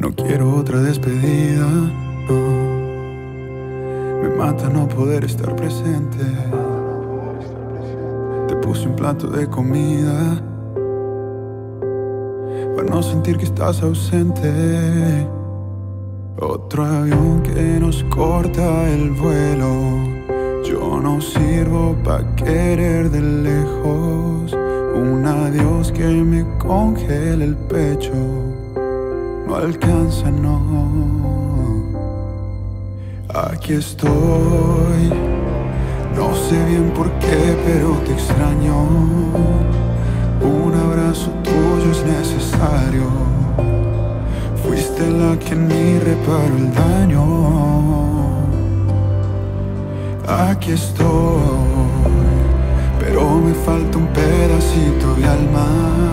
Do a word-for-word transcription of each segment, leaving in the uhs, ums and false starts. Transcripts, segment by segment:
No quiero otra despedida, no. Me mata no poder estar presente. Te puse un plato de comida para no sentir que estás ausente. Otro avión que nos corta el vuelo. Yo no sirvo pa' querer de lejos. Un adiós que me congela el pecho. No alcanza, no. Aquí estoy. No sé bien por qué, pero te extraño. Un abrazo tuyo es necesario. Fuiste la que en mí reparó el daño. Aquí estoy, pero me falta un pedacito de alma.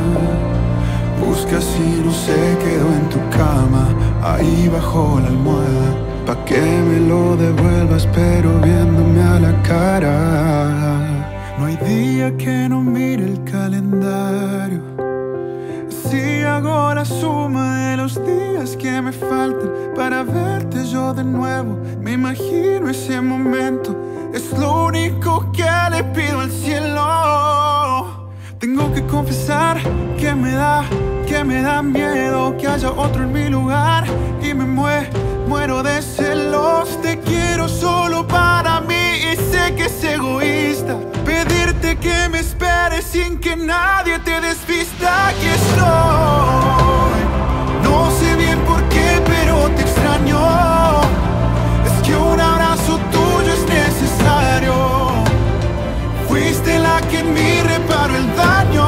Busca si no se quedó en tu cama, ahí bajo la almohada, pa' que me lo devuelvas, pero viéndome a la cara. No hay día que no mire el calendario. Si hago la suma de los días que me faltan para verte yo de nuevo, me imagino ese momento. Es lo único que le pido al cielo. Tengo que confesar que me da, que me da miedo que haya otro en mi lugar. Y me mue, muero de celos. Te quiero solo para mí y sé que es egoísta pedirte que me esperes sin que nadie te desvista. Aquí estoy. No sé bien por qué, pero te extraño. Es que un abrazo tuyo es necesario. Fuiste la que en mí reparó el daño.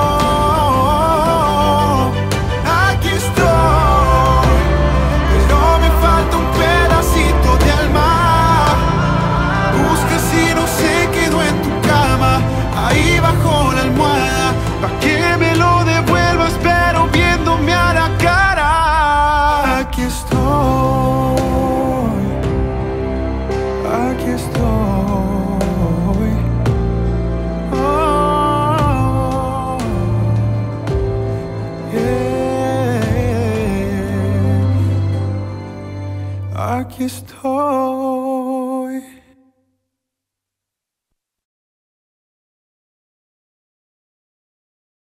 Aquí estoy, pero me falta un pedacito de alma. Busca si no se quedó en tu cama, ahí bajo la almohada, pa' que me lo devuelvas, pero viéndome a la cara. Aquí estoy, aquí estoy. Oh, yeah. Aquí estoy.